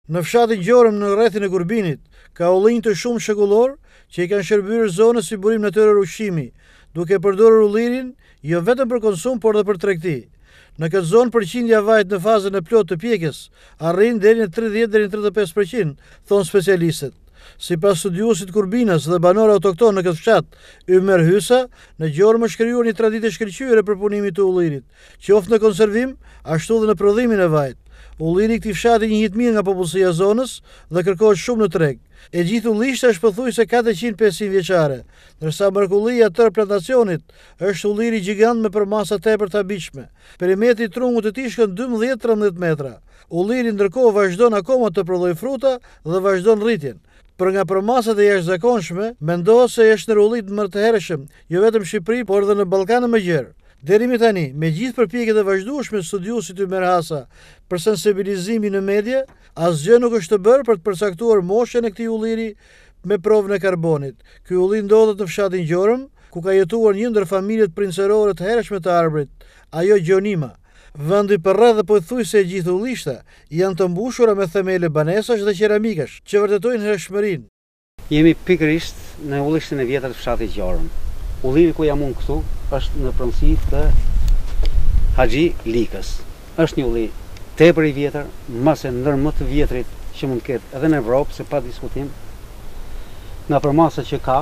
Në fshatin Gjorëm në rrethin e Gurbinit, ka ullinj të shumë shekullor që i kanë shërbyer zonës si burim natyror ushqimi, duke përdorur ullirin jo vetëm për konsum, por edhe për tregti. Në këtë zonë përqindja vajt në fazën e plot të pjekjes arrin deri në 30 deri në 35%, thonë specialistët. Sipas studiuesit Kurbinas dhe banor autokton në këtë fshat, Ymer Hysa, në Gjorëm është krijuar një traditë shkëlqyere për punimin të ullirit, qoftë në konservim, ashtu dhe në prodhimin e vajit. Ulliri i këtij fshati njihet mirë nga popullsia e zonës dhe kërkohet shumë në treg. E gjithë ullishta është pothuajse 400-500 vjeçare, ndërsa mrekullia e tërë plantacionit është ulliri gjigant me përmasa tepër të habitshme. Perimetri i trungut të tij shkon 12-13 metra. Ulliri ndërkohë vazhdon akoma të prodhojë fruta dhe vazhdon rritjen. Për nga përmasat e jashtëzakonshme, mendohet se është në ullit më të hershëm, jo vetëm në Shqipëri, por edhe në Ballkanin më gjerë. Deri më tani, me gjithë përpjekjet e vazhdueshme të studiuesit Ymer Hysa për sensibilizimin në media, asgjë nuk është të bërë për të përcaktuar moshën e këtij ulliri me provën e karbonit. Ky ullir ndodhet në fshatin Gjorëm, ku ka jetuar një ndër familjet princerore të hershme të Arbërit, ajo Gjonima. Vendi përreth dhe pothuajse e gjithë ullishta janë të mbushura me themele banesash dhe qeramikash, që vërtetojnë hershmërinë. Jemi pikërisht në ullishtin e vjetër të fshatit Gjorëm. Ulliri ku jam unë këtu është në pronësi të Haxhi Likës. Është një ullir tepër i vjetër, mase ndër më të vjetrit që mund të ketë edhe në Evropë, se pa diskutim, nga përmasa që ka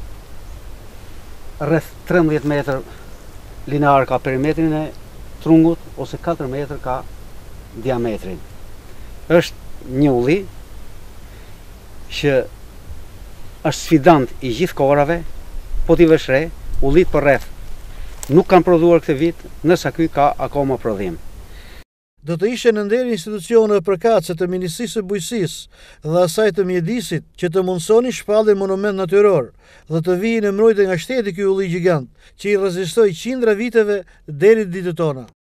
rreth 13 metër linear ka perimetrin e trungut, ose 4 metër ka diametrin. Është një ullir që është sfidant i gjithë kohrave. Po t'i vesh re, ullit për rreth nuk kanë prodhuar këtë vit, ndërsa ky ka akoma prodhim. Do të ishte në nder institucioneve përkatëse të Ministrisë së Bujqësisë dhe asaj të Mjedisit që të mundsonin shpalljen monument natyror dhe të vijë në mbrojtje nga shteti ky ullir gjigant, që i rezistoi qindra viteve deri ditët tona.